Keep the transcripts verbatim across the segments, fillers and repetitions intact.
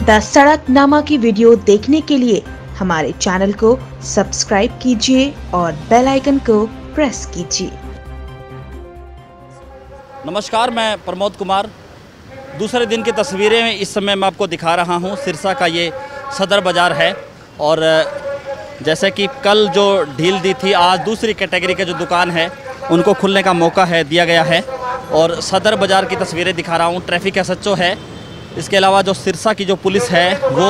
The सड़क नामा की वीडियो देखने के लिए हमारे चैनल को सब्सक्राइब कीजिए और बेल आइकन को प्रेस कीजिए। नमस्कार, मैं प्रमोद कुमार। दूसरे दिन की तस्वीरें इस समय मैं आपको दिखा रहा हूं। सिरसा का ये सदर बाज़ार है और जैसे कि कल जो ढील दी थी, आज दूसरी कैटेगरी के जो दुकान है उनको खुलने का मौका है दिया गया है और सदर बाज़ार की तस्वीरें दिखा रहा हूं। ट्रैफिक एस एच ओ है, इसके अलावा जो सिरसा की जो पुलिस है वो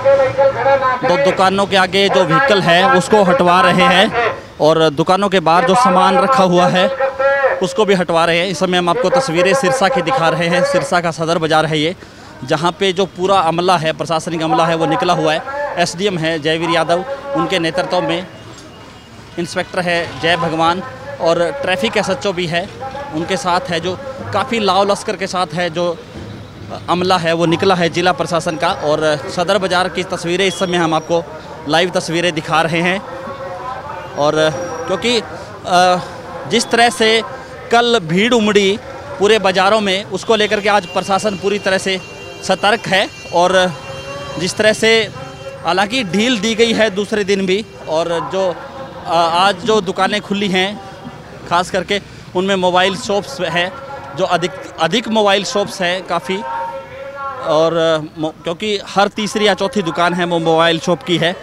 दो दुकानों के आगे जो व्हीकल है उसको हटवा रहे हैं और दुकानों के बाहर जो सामान रखा हुआ है उसको भी हटवा रहे हैं। इस समय हम आपको तस्वीरें सिरसा की दिखा रहे हैं। सिरसा का सदर बाज़ार है ये, जहाँ पे जो पूरा अमला है, प्रशासनिक अमला है, वो निकला हुआ है। एस डी एम है जयवीर यादव, उनके नेतृत्व में इंस्पेक्टर है जय भगवान और ट्रैफिक एस एच ओ भी है, उनके साथ है, जो काफ़ी लाव लश्कर के साथ है। जो अमला है वो निकला है जिला प्रशासन का। और सदर बाज़ार की तस्वीरें इस समय हम आपको लाइव तस्वीरें दिखा रहे हैं। और क्योंकि जिस तरह से कल भीड़ उमड़ी पूरे बाज़ारों में, उसको लेकर के आज प्रशासन पूरी तरह से सतर्क है। और जिस तरह से हालांकि ढील दी गई है दूसरे दिन भी, और जो आज जो दुकानें खुली हैं खास करके उनमें मोबाइल शॉप्स है, जो अधिक अधिक मोबाइल शॉप्स हैं काफ़ी। और क्योंकि हर तीसरी या चौथी दुकान है वो मोबाइल शॉप की है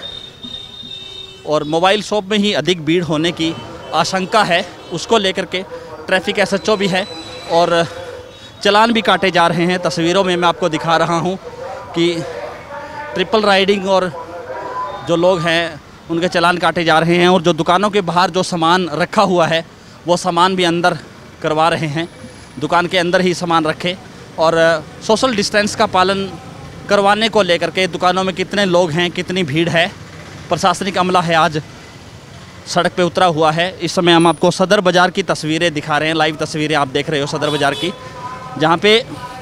और मोबाइल शॉप में ही अधिक भीड़ होने की आशंका है, उसको लेकर के ट्रैफिक एस एच ओ भी है और चालान भी काटे जा रहे हैं। तस्वीरों में मैं आपको दिखा रहा हूं कि ट्रिपल राइडिंग और जो लोग हैं उनके चालान काटे जा रहे हैं और जो दुकानों के बाहर जो सामान रखा हुआ है वो सामान भी अंदर करवा रहे हैं। दुकान के अंदर ही सामान रखें और सोशल डिस्टेंस का पालन करवाने को लेकर के दुकानों में कितने लोग हैं, कितनी भीड़ है, प्रशासनिक अमला है आज सड़क पे उतरा हुआ है। इस समय हम आपको सदर बाज़ार की तस्वीरें दिखा रहे हैं, लाइव तस्वीरें आप देख रहे हो सदर बाज़ार की, जहाँ पे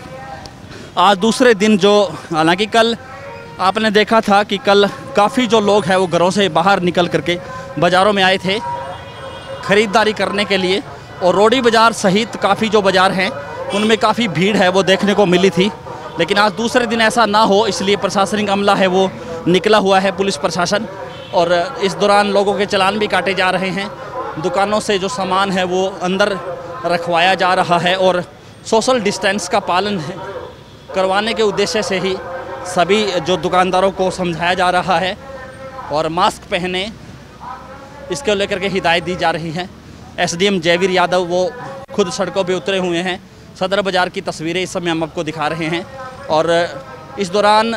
आज दूसरे दिन जो, हालांकि कल आपने देखा था कि कल काफ़ी जो लोग हैं वो घरों से बाहर निकल करके बाज़ारों में आए थे ख़रीदारी करने के लिए, और रोडी बाज़ार सहित काफ़ी जो बाज़ार हैं उनमें काफ़ी भीड़ है वो देखने को मिली थी। लेकिन आज दूसरे दिन ऐसा ना हो इसलिए प्रशासनिक अमला है वो निकला हुआ है, पुलिस प्रशासन, और इस दौरान लोगों के चालान भी काटे जा रहे हैं। दुकानों से जो सामान है वो अंदर रखवाया जा रहा है और सोशल डिस्टेंस का पालन करवाने के उद्देश्य से ही सभी जो दुकानदारों को समझाया जा रहा है और मास्क पहने, इसको लेकर के हिदायत दी जा रही है। S D M Jaiveer Yadav वो खुद सड़कों पे उतरे हुए हैं। सदर बाज़ार की तस्वीरें इस समय हम आपको दिखा रहे हैं और इस दौरान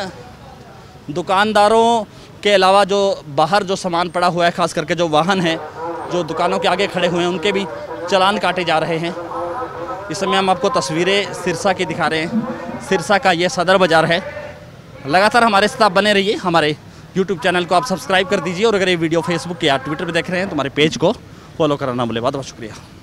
दुकानदारों के अलावा जो बाहर जो सामान पड़ा हुआ है, खास करके जो वाहन हैं जो दुकानों के आगे खड़े हुए हैं, उनके भी चालान काटे जा रहे हैं। इस समय हम आपको तस्वीरें सिरसा की दिखा रहे हैं। सिरसा का ये सदर बाज़ार है। लगातार हमारे साथ बने रहिए। हमारे यूट्यूब चैनल को आप सब्सक्राइब कर दीजिए और अगर ये वीडियो फेसबुक या ट्विटर पर देख रहे हैं तो हमारे पेज को फॉलो करना ना भूलें। बहुत बहुत शुक्रिया।